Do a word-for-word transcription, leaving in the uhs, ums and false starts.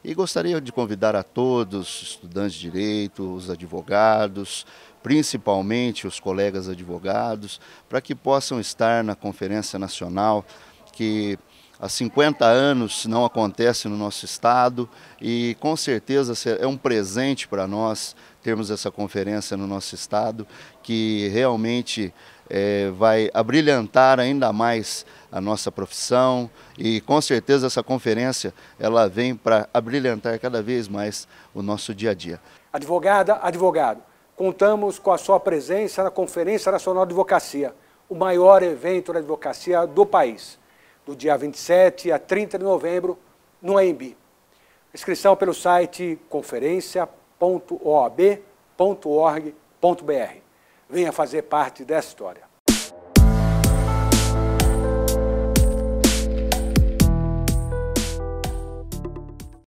E gostaria de convidar a todos, os estudantes de direito, os advogados, principalmente os colegas advogados, para que possam estar na Conferência Nacional, que há cinquenta anos não acontece no nosso estado e com certeza é um presente para nós termos essa conferência no nosso estado, que realmente é, vai abrilhantar ainda mais a nossa profissão e com certeza essa conferência ela vem para abrilhantar cada vez mais o nosso dia a dia. Advogada, advogado, contamos com a sua presença na Conferência Nacional de Advocacia, o maior evento da advocacia do país, do dia vinte e sete a trinta de novembro, no A M B. Inscrição pelo site conferência ponto o a b ponto org ponto br. Venha fazer parte dessa história.